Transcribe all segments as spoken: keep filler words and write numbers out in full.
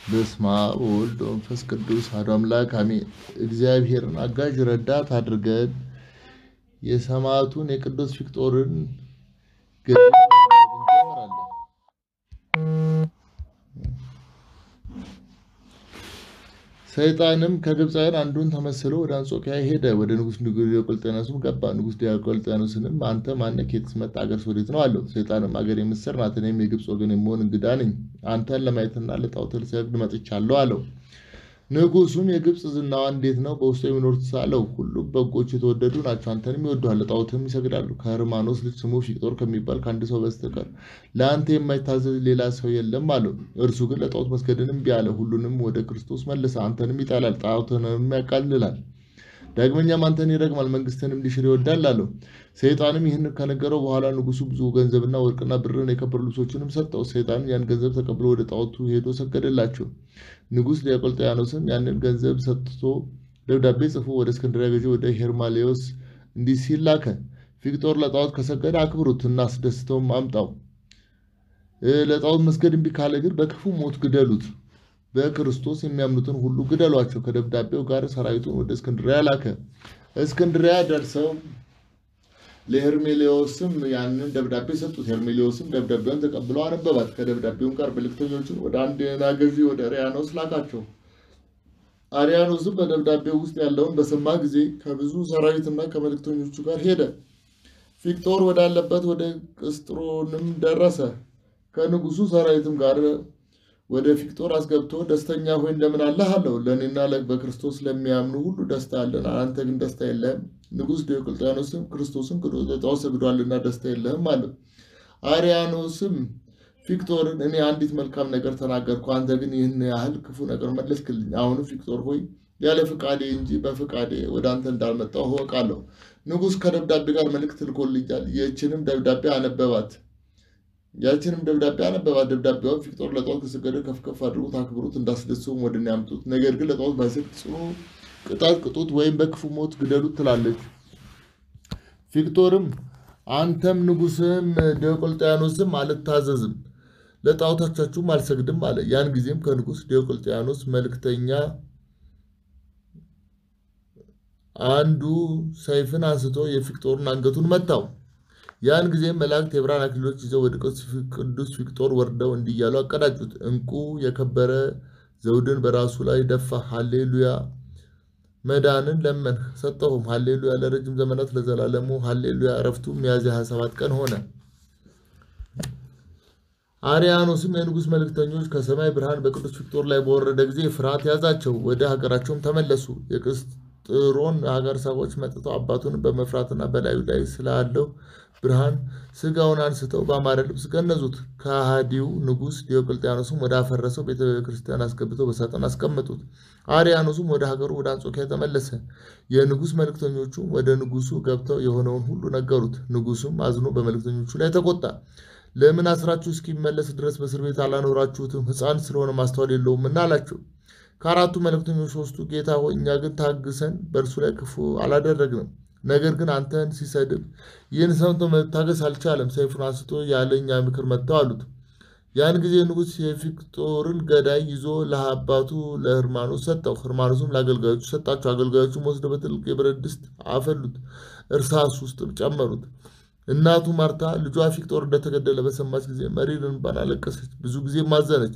በስመ አብ ወወልድ ወመንፈስ ቅዱስ አሐዱ አምላክ አሜን። እግዚአብሔርን አጋዥ ረዳት አድርገን የሰማዕቱን የቅዱስ ፊቅጦርን ገድል እንጀምራለን። ሰይጣንም ከግብፃውያን አንዱን ተመስሎ ወደ አንጾኪያ ሄደ። ወደ ንጉሥ ዲዮቅልጥያኖስም ገባ። ንጉሥ ዲዮቅልጥያኖስንም አንተ ማነህ? ከየትስ መጣህ? አገርስ ወዴት ነው አለው። ሰይጣንም አገሬ ምስር ናት፣ እኔም የግብፅ ወገን የምሆን እንግዳ ነኝ። አንተን ለማየትና ለጣዖትህ ልሰግድ መጥቻለሁ አለው። ንጉሡም የግብፅ ዝናዋ እንዴት ነው? በውስጡ የሚኖሩት አለው። ሁሉም በጎች የተወደዱ ናቸው፣ አንተንም ይወዱሃል፣ ለጣዖትህም ይሰግዳሉ። ከህርማኖስ ልጅ ስሙ ፊቅጦር ከሚባል ከአንድ ሰው በስተቀር ለአንተ የማይታዘዝ ሌላ ሰው የለም አለው። እርሱ ግን ለጣዖት መስገድን እምቢ አለ። ሁሉንም ወደ ክርስቶስ መለሰ። አንተንም ይጠላል፣ ጣዖትህንም ያቃልላል። ዳግመኛም አንተን ይረግማል፣ መንግስትንም ሊሽር ይወዳል አለው። ሰይጣንም ይህን ከነገረው በኋላ ንጉሡ ብዙ ገንዘብና ወርቅና ብርን የከበሩ ልብሶችንም ሰጠው። ሰይጣንም ያን ገንዘብ ተቀብሎ ወደ ጣዖቱ ሄዶ ሰገደላቸው። ንጉሥ ዲዮቅልጥያኖስም ያንን ገንዘብ ሰጥቶ ደብዳቤ ጽፎ ወደ እስክንድርያ ገዢ ወደ ሄርማሌዎስ እንዲህ ሲል ላከ። ፊቅጦር ለጣዖት ከሰገደ አክብሩት፣ እናስደስተውም አምጣው። ለጣዖት መስገድ እምቢ ካለ ግን በክፉ ሞት ግደሉት። በክርስቶስ የሚያምኑትን ሁሉ ግደሏቸው። ከደብዳቤው ጋር ሰራዊቱን ወደ እስክንድርያ ላከ። እስክንድርያ ደርሰው ለሄርሜሌዎስም ያንን ደብዳቤ ሰጡት። ሄርሜሌዎስም ደብዳቤውን ተቀብሎ አነበባት። ከደብዳቤውም ጋር መልእክተኞችን ወደ አንድ ገዢ ወደ አርያኖስ ላካቸው። አርያኖስም በደብዳቤው ውስጥ ያለውን በሰማ ጊዜ ከብዙ ሰራዊትና ከመልእክተኞቹ ጋር ሄደ። ፊቅጦር ወዳለበት ወደ ቅስጥሮንም ደረሰ። ከንጉሡ ሰራዊትም ጋር ወደ ፊቅጦር አስገብቶ ደስተኛ ሆይ እንደምን አለህ አለው። ለእኔና በክርስቶስ ለሚያምኑ ሁሉ ደስታ አለን፣ አንተ ግን ደስታ የለህም። ንጉሥ ዲዮቅልጥያኖስም ክርስቶስን ክዶ ለጣዖት ሰግዷልና ደስታ የለህም አለው። አርያኖስም ፊቅጦርን እኔ አንዲት መልካም ነገር ተናገርኩ፣ አንተ ግን ይህን ያህል ክፉ ነገር መለስክልኝ። አሁንም ፊቅጦር ሆይ ያለ ፍቃዴ እንጂ በፍቃዴ ወደ አንተ እንዳልመጣሁ እወቃለሁ። ንጉሥ ከደብዳቤ ጋር መልእክት ልኮልኛል። ይህችንም ደብዳቤ አነበባት። ያችንም ደብዳቤ አነበባት። ደብዳቤውን ፊቅጦር ለጣዖት ከሰገደ ከፍ ከፍ አድርጉት፣ አክብሩት፣ እንዳስደሰውም ወደ እኔ ያምጡት። ነገር ግን ለጣዖት ባይሰግድ ጽኑ ቅጣት ቅጡት ወይም በክፉ ሞት ግደሉት ትላለች። ፊቅጦርም አንተም ንጉሥም ዲዮቅልጥያኖስም አልታዘዝም፣ ለጣዖቶቻችሁም አልሰግድም አለ። ያን ጊዜም ከንጉሥ ዲዮቅልጥያኖስ መልእክተኛ አንዱ ሰይፍን አንስቶ የፊቅጦርን አንገቱን መታው። ያን ጊዜ መላእክት የብርሃን አክሊሎች ይዘው ወደ ቅዱስ ፊቅጦር ወርደው እንዲህ እያሉ አቀዳጁት። እንቁ የከበረ ዘውድን በራሱ ላይ ደፋ። ሃሌሉያ። መዳንን ለመንህ ሰጠሁም። ሃሌሉያ። ለረጅም ዘመናት ለዘላለሙ ሃሌሉያ። እረፍቱ ሚያዝያ ሃያ ሰባት ቀን ሆነ። አርያኖስም የንጉሥ መልእክተኞች ከሰማይ ብርሃን በቅዱስ ፊቅጦር ላይ በወረደ ጊዜ ፍርሃት ያዛቸው፣ ወደ ሀገራቸውም ተመለሱ። የቅስጥሮን ሀገር ሰዎች መጥተው አባቱን በመፍራትና በላዩ ላይ ስላለው ብርሃን ስጋውን አንስተው በአማረ ልብስ ገነዙት። ከሃዲው ንጉሥ ዲዮቅልጥያኖስም ወደ አፈረሰው ቤተ ክርስቲያን አስገብተው በሳጥን አስቀመጡት። አርያኖስም ወደ ሀገሩ ወደ አንጾኪያ ተመለሰ። የንጉሥ መልእክተኞቹ ወደ ንጉሡ ገብተው የሆነውን ሁሉ ነገሩት። ንጉሡም አዝኖ በመልእክተኞቹ ላይ ተቆጣ። ለምን አስራችሁ እስኪመለስ ድረስ በእስር ቤት አላኖራችሁትም? ሕፃን ስለሆነ ማስተዋል የለውምና አላቸው። ከአራቱ መልእክተኞች ሶስቱ ጌታ ሆይ እኛ ግን ታግሰን በእርሱ ላይ ክፉ አላደረግንም። ነገር ግን አንተን ሲሰድብ ይህን ሰምቶ መታገስ አልቻለም። ሰይፉን አንስቶ ያለ እኛ ምክር መጥተው አሉት። ያን ጊዜ ንጉሥ የፊቅጦርን ገዳይ ይዞ ለአባቱ ለህርማኖስ ሰጠው። ህርማኖስም ለአገልጋዮቹ ሰጣቸው። አገልጋዮቹም ወስደው በትልቅ የብረት ድስት አፈሉት፣ እርሳስ ውስጥ ጨመሩት። እናቱ ማርታ ልጇ ፊቅጦር እንደተገደለ በሰማች ጊዜ መሪር እንባን አለቀሰች፣ ብዙ ጊዜ ማዘነች።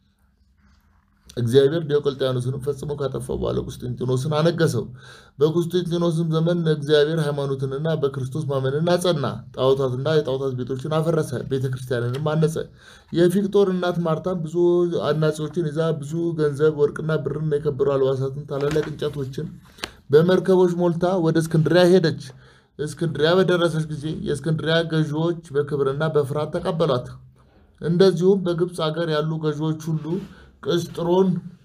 እግዚአብሔር ዲዮቅልጥያኖስንም ፈጽሞ ካጠፋው በኋላ ቁስጥንጥኖስን አነገሰው። በቁስጥንጥኖስም ዘመን እግዚአብሔር ሃይማኖትንና በክርስቶስ ማመንን አጸና። ጣዖታትና የጣዖታት ቤቶችን አፈረሰ፣ ቤተ ክርስቲያንንም አነጸ። የፊቅጦር እናት ማርታም ብዙ አናጺዎችን ይዛ ብዙ ገንዘብ ወርቅና ብርን የከበሩ አልባሳትን ታላላቅ እንጨቶችን በመርከቦች ሞልታ ወደ እስክንድሪያ ሄደች። እስክንድሪያ በደረሰች ጊዜ የእስክንድሪያ ገዢዎች በክብርና በፍርሃት ተቀበሏት። እንደዚሁም በግብፅ ሀገር ያሉ ገዢዎች ሁሉ ቅስጥሮን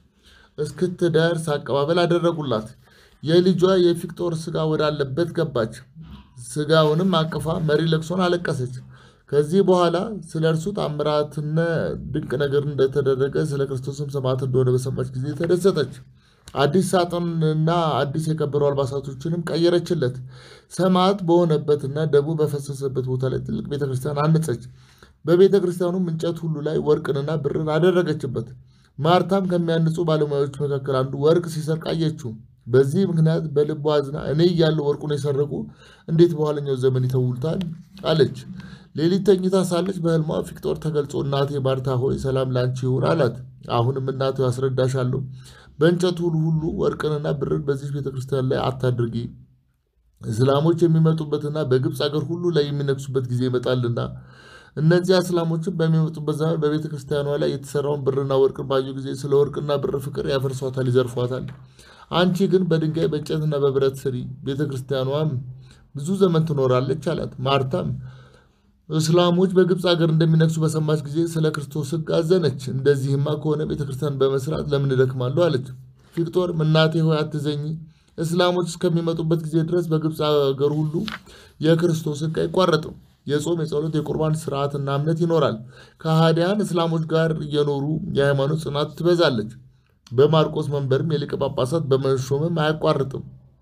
እስክትደርስ አቀባበል አደረጉላት። የልጇ የፊቅጦር ስጋ ወዳለበት ገባች። ስጋውንም አቅፋ መሪ ለቅሶን አለቀሰች። ከዚህ በኋላ ስለ እርሱ ታምራትና ድንቅ ነገር እንደተደረገ ስለ ክርስቶስም ሰማዕት እንደሆነ በሰማች ጊዜ ተደሰተች። አዲስ ሳጥንና አዲስ የከበሩ አልባሳቶችንም ቀየረችለት። ሰማዕት በሆነበትና ደሙ በፈሰሰበት ቦታ ላይ ትልቅ ቤተክርስቲያን አነጸች። በቤተክርስቲያኑም እንጨት ሁሉ ላይ ወርቅንና ብርን አደረገችበት። ማርታም ከሚያንጹ ባለሙያዎች መካከል አንዱ ወርቅ ሲሰርቅ አየችው። በዚህ ምክንያት በልቧ አዝና እኔ እያለሁ ወርቁን የሰረቁ እንዴት በኋለኛው ዘመን ይተውሉታል አለች። ሌሊት ተኝታ ሳለች በሕልሟ ፊቅጦር ተገልጾ እናቴ ማርታ ሆይ ሰላም ላንቺ ይሁን አላት። አሁንም እናቴ አስረዳሻለሁ፣ በእንጨቱ ሁሉ ወርቅንና ብርን በዚህ ቤተክርስቲያን ላይ አታድርጊ። እስላሞች የሚመጡበትና በግብፅ አገር ሁሉ ላይ የሚነግሱበት ጊዜ ይመጣልና እነዚያ እስላሞችን በሚመጡበት ዘመን በቤተ ክርስቲያኗ ላይ የተሰራውን ብርና ወርቅ ባዩ ጊዜ ስለ ወርቅና ብር ፍቅር ያፈርሷታል፣ ይዘርፏታል። አንቺ ግን በድንጋይ በእንጨትና በብረት ስሪ፣ ቤተ ክርስቲያኗም ብዙ ዘመን ትኖራለች አላት። ማርታም እስላሞች በግብፅ ሀገር እንደሚነግሱ በሰማች ጊዜ ስለ ክርስቶስ ሕግ አዘነች። እንደዚህማ ከሆነ ቤተ ክርስቲያን በመስራት ለምን እደክማለሁ አለች። ፊቅጦርም እናቴ ሆይ አትዘኝ፣ እስላሞች እስከሚመጡበት ጊዜ ድረስ በግብፅ ሀገር ሁሉ የክርስቶስ ሕግ አይቋረጥም። የጾም፣ የጸሎት፣ የቁርባን ስርዓትና እምነት ይኖራል። ከሃዲያን እስላሞች ጋር እየኖሩ የሃይማኖት ጽናት ትበዛለች። በማርቆስ መንበርም የሊቀ ጳጳሳት በመሾምም አያቋርጥም።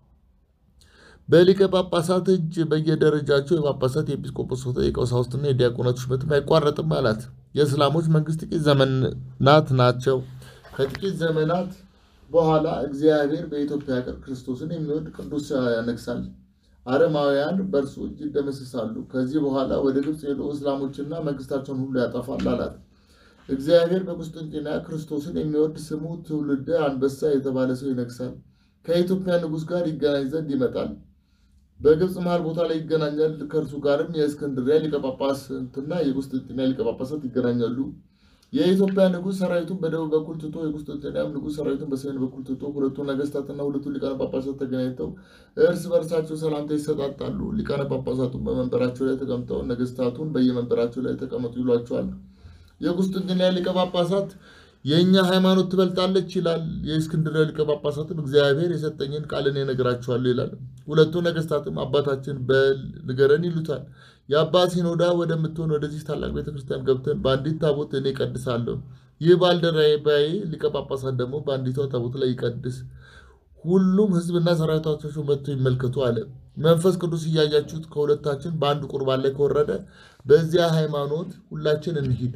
በሊቀ ጳጳሳት እጅ በየደረጃቸው የጳጳሳት፣ የኤጲስቆጶሳት፣ የቀሳውስትና የዲያቆናት ሹመትም አይቋረጥም አላት። የእስላሞች መንግስት ጥቂት ዘመናት ናቸው። ከጥቂት ዘመናት በኋላ እግዚአብሔር በኢትዮጵያ ሀገር ክርስቶስን የሚወድ ቅዱስ ያነግሳል። አረማውያን በእርሱ እጅ ይደመሰሳሉ። ከዚህ በኋላ ወደ ግብፅ ሄዶ እስላሞችና መንግስታቸውን ሁሉ ያጠፋል አላት። እግዚአብሔር በቁስጥንጥንያ ክርስቶስን የሚወድ ስሙ ትውልደ አንበሳ የተባለ ሰው ይነግሳል። ከኢትዮጵያ ንጉሥ ጋር ይገናኝ ዘንድ ይመጣል። በግብፅ መሃል ቦታ ላይ ይገናኛል። ከእርሱ ጋርም የእስክንድርያ ሊቀ ጳጳሳትና የቁስጥንጥንያ ሊቀ ጳጳሳት ይገናኛሉ። የኢትዮጵያ ንጉሥ ሰራዊቱን በደቡብ በኩል ትቶ የቁስጥንጥንያም ንጉሥ ሰራዊቱን በሰሜን በኩል ትቶ ሁለቱ ነገስታትና ሁለቱ ሊቃነ ጳጳሳት ተገናኝተው እርስ በርሳቸው ሰላምታ ይሰጣጣሉ። ሊቃነ ጳጳሳቱን በመንበራቸው ላይ ተቀምጠው ነገስታቱን በየመንበራቸው ላይ ተቀመጡ ይሏቸዋል። የቁስጥንጥንያ ሊቀ ጳጳሳት የእኛ ሃይማኖት ትበልጣለች ይላል። የእስክንድርያ ሊቀ ጳጳሳትም እግዚአብሔር የሰጠኝን ቃልን እነግራችኋለሁ ይላል። ሁለቱ ነገስታትም አባታችን በል ንገረን ይሉታል። የአባ ሲኖዳ ወደምትሆን ወደዚህ ታላቅ ቤተክርስቲያን ገብተን በአንዲት ታቦት እኔ እቀድሳለሁ፣ ይህ ባልደረባዬ ሊቀ ጳጳሳት ደግሞ በአንዲቷ ታቦት ላይ ይቀድስ፣ ሁሉም ህዝብና ሰራዊታቸው መጥተው ይመልከቱ አለ። መንፈስ ቅዱስ እያያችሁት ከሁለታችን በአንድ ቁርባን ላይ ከወረደ በዚያ ሃይማኖት ሁላችን እንሂድ፣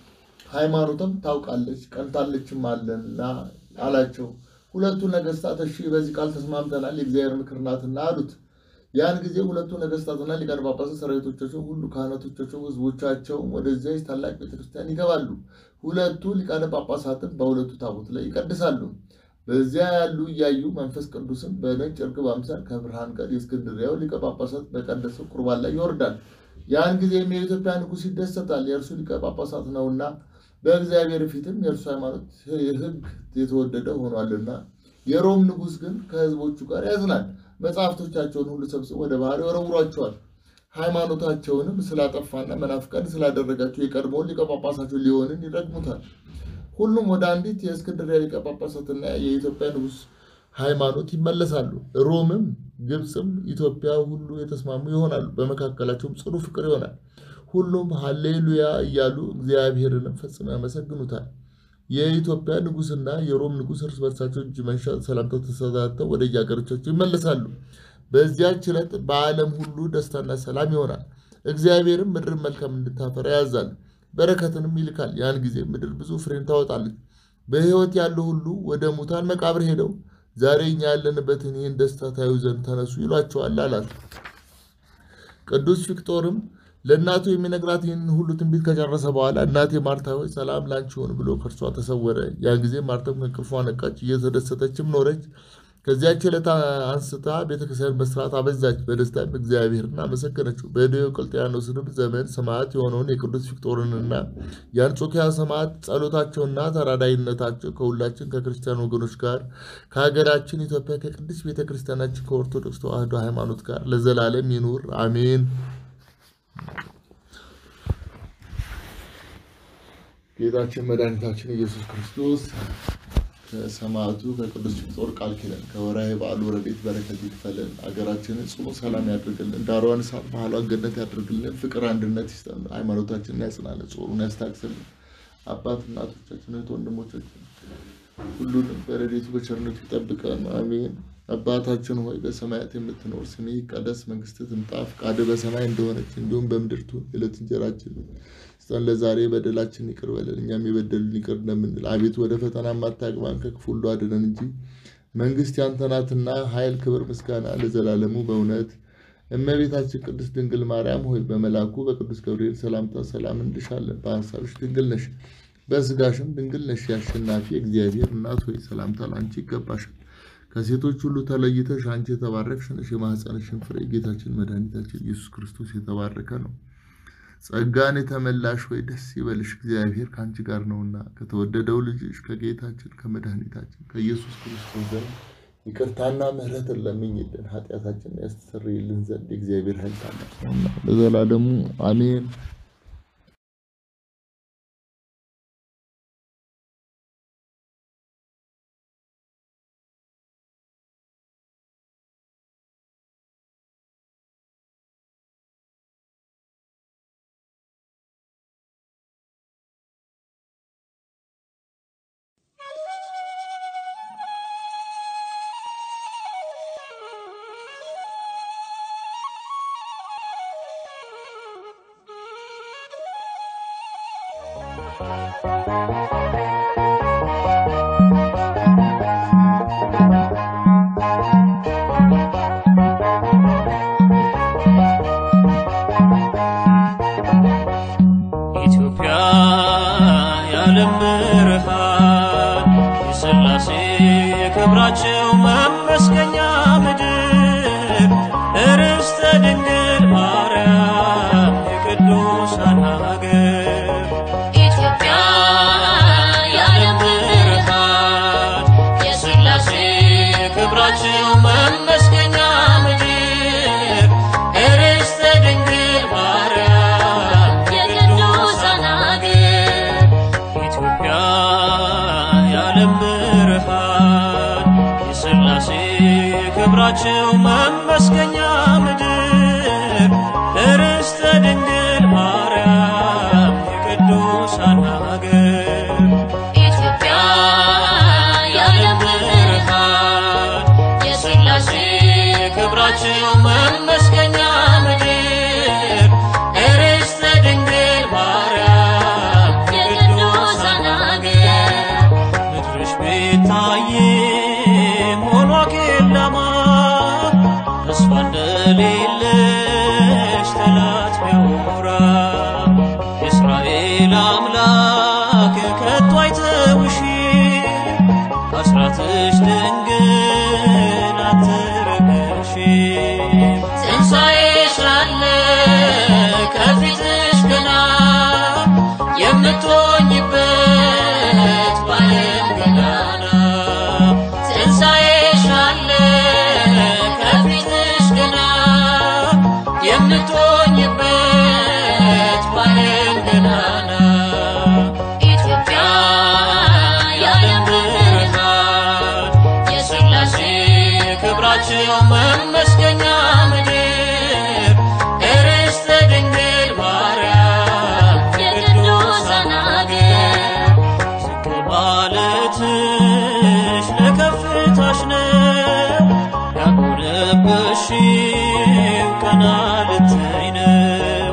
ሃይማኖትም ታውቃለች ቀንታለችም አለና አላቸው። ሁለቱ ነገስታት እሺ በዚህ ቃል ተስማምተናል፣ የእግዚአብሔር ምክር ናትና አሉት። ያን ጊዜ ሁለቱ ነገስታትና ሊቃነ ጳጳሳት ሰራዊቶቻቸው ሁሉ ካህናቶቻቸው ህዝቦቻቸው ወደዚያች ታላቅ ቤተክርስቲያን ይገባሉ። ሁለቱ ሊቃነ ጳጳሳትም በሁለቱ ታቦት ላይ ይቀድሳሉ። በዚያ ያሉ እያዩ መንፈስ ቅዱስም በነጭ እርግብ አምሳል ከብርሃን ጋር የእስክንድርያው ሊቀ ጳጳሳት በቀደሰው ቁርባን ላይ ይወርዳል። ያን ጊዜም የኢትዮጵያ ንጉሥ ይደሰታል፣ የእርሱ ሊቀ ጳጳሳት ነውና፣ በእግዚአብሔር ፊትም የእርሱ ሃይማኖት ሕግ የተወደደ ሆኗልና። የሮም ንጉሥ ግን ከህዝቦቹ ጋር ያዝናል። መጽሐፍቶቻቸውን ሁሉ ሰብስቦ ወደ ባህር ይወረውሯቸዋል። ሃይማኖታቸውንም ስላጠፋና መናፍቃን ስላደረጋቸው የቀድሞውን ሊቀ ጳጳሳቸው ሊሆንን ይረግሙታል። ሁሉም ወደ አንዲት የእስክንድርያ ሊቀ ጳጳሳትና የኢትዮጵያ ንጉሥ ሃይማኖት ይመለሳሉ። ሮምም ግብፅም ኢትዮጵያ ሁሉ የተስማሙ ይሆናሉ። በመካከላቸውም ጽኑ ፍቅር ይሆናል። ሁሉም ሃሌሉያ እያሉ እግዚአብሔርንም ፈጽመው ያመሰግኑታል። የኢትዮጵያ ንጉሥና የሮም ንጉሥ እርስ በርሳቸው እጅ መንሻ ሰላምታ ተሰጣጥተው ወደ የአገሮቻቸው ይመለሳሉ። በዚያች ዕለት በዓለም ሁሉ ደስታና ሰላም ይሆናል። እግዚአብሔርም ምድርን መልካም እንድታፈራ ያዛል፣ በረከትንም ይልካል። ያን ጊዜ ምድር ብዙ ፍሬን ታወጣለች። በሕይወት ያሉ ሁሉ ወደ ሙታን መቃብር ሄደው ዛሬ እኛ ያለንበትን ይህን ደስታ ታዩ ዘንድ ተነሱ ይሏቸዋል አላት። ቅዱስ ፊቅጦርም ለእናቱ የሚነግራት ይህን ሁሉ ትንቢት ከጨረሰ በኋላ እናቴ ማርታ ሆይ ሰላም ላንቺ ይሁን ብሎ ከእርሷ ተሰወረ። ያን ጊዜ ማርታም ከእንቅልፏ ነቃች፣ እየተደሰተችም ኖረች። ከዚያች ዕለት አንስታ ቤተክርስቲያን መስራት አበዛች፣ በደስታም እግዚአብሔርን አመሰገነችው። በዲዮቅልጥያኖስም ዘመን ሰማዕት የሆነውን የቅዱስ ፊቅጦርንና የአንጾኪያ ሰማዕት ጸሎታቸውና ተራዳይነታቸው ከሁላችን ከክርስቲያን ወገኖች ጋር ከሀገራችን ኢትዮጵያ ከቅድስት ቤተክርስቲያናችን ከኦርቶዶክስ ተዋሕዶ ሃይማኖት ጋር ለዘላለም ይኑር አሜን። ጌታችን መድኃኒታችን ኢየሱስ ክርስቶስ ከሰማዕቱ ከቅዱስ ፊቅጦር ቃል ኪዳን ከወርኃዊ በዓሉ ረድኤት በረከት ይክፈለን። አገራችንን ጽኑ ሰላም ያድርግልን። ዳሯን እሳት መሃሏን ገነት ያድርግልን። ፍቅር አንድነት ይስጠን። ሃይማኖታችንን ያጽናልን። ጾሩን ያስታግስልን። አባት እናቶቻችን እህት ወንድሞቻችን ሁሉንም በረድኤቱ በቸርነቱ ይጠብቀን አሜን። አባታችን ሆይ በሰማያት የምትኖር ስምህ ይቀደስ፣ መንግስትህ ትምጣ፣ ፈቃድህ በሰማይ እንደሆነች እንዲሁም በምድር ትሁን። የዕለት እንጀራችንን ስጠን ለዛሬ በደላችን ይቅር በለን እኛም የበደሉን ይቅር እንደምንል አቤቱ ወደ ፈተና አታግባን ከክፉ ሁሉ አድነን እንጂ መንግስት ያንተ ናትና ኃይል ክብር ምስጋና ለዘላለሙ በእውነት እመቤታችን ቅድስት ድንግል ማርያም ሆይ በመላኩ በቅዱስ ገብርኤል ሰላምታ ሰላም እንልሻለን በሐሳብሽ ድንግል ነሽ በስጋሽም ድንግል ነሽ ያሸናፊ እግዚአብሔር እናት ሆይ ሰላምታ ላንቺ ይገባሻል ከሴቶች ሁሉ ተለይተሽ አንቺ የተባረክሽ ነሽ የማኅፀንሽን ፍሬ ጌታችን መድኃኒታችን ኢየሱስ ክርስቶስ የተባረከ ነው ጸጋን የተመላሽ ሆይ ደስ ይበልሽ እግዚአብሔር ካንቺ ጋር ነውና ከተወደደው ልጅሽ ከጌታችን ከመድኃኒታችን ከኢየሱስ ክርስቶስ ዘንድ ይቅርታና ምሕረትን ለምኝልን ኃጢአታችንን ያስተሰርይልን ዘንድ እግዚአብሔር ኃይል ታላቅ ነውና ለዘላለሙ አሜን ኢትዮጵያ የዓለም ብርሃን የሥላሴ ክብራቸው መመስገኛ ምድር ርስተ ድንግል ማርያም የቅዱሳን ሀገር ኢትዮጵያ የዓለም ብርሃን የሥላሴ ክብራቸው መመስገኛ ምድር ርስተ ድንግል ማርያም የቅዱሳን ሀገር ኢትዮጵያ የዓለም ብርሃን የሥላሴ ክብራቸው መመስገኛ ምድር ርስተ ድንግል ማርያም የቅዱሳን ሀገር ኢትዮጵያ የዓለም ብርሃን የሥላሴ ክብራቸው መመስገኛ ምድር ርስተ ድንግል ማርያም የቅዱሳን ሀገር ምድርሽ ቤታዬም ሆኗ ኬላማ ተስፋ እንደሌለሽ ጠላት ቢያወራ የእስራኤል አምላክ ከቶ አይተውሽም አስራትሽ ድንግል አትረከሽም ትንሣኤሽ አለ ከፊትሽ ገና የምትሆኝበት በዓለም ገናና ትንሣኤሽ አለ ከፊትሽ ገና የምትሆኝበት በዓለም ገናና ኢትዮጵያ የዓለም ብርሃን የሥላሴ ክብራቸው መመስገኛ ምድር ርስተ ድንግል ማርያም የቅዱሳን ሀገር ዝቅ ማለትሽ ለከፍታሽ ነው ያጎነበሽው ቀና ልትይ ነው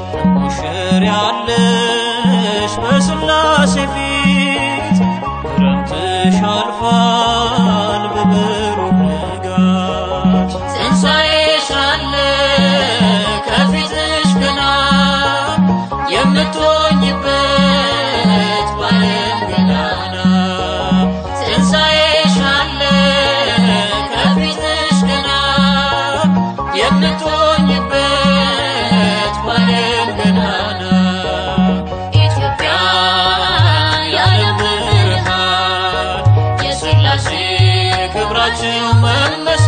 ትሞሸሪያለሽ በሥላሴ ፊት ክረምትሽ አልፏል በብሩህ ንጋት ትንሣኤሽ አለ ከፊትሽ ገና የምትሆኝበት በዓለም ገናና ትንሣኤሽ አለ ከፊትሽ ገና የምትሆኝበት በዓለም ገናና ኢትዮጵያ የዓለም ብርሃን የሥላሴ ክብራቸው መመስ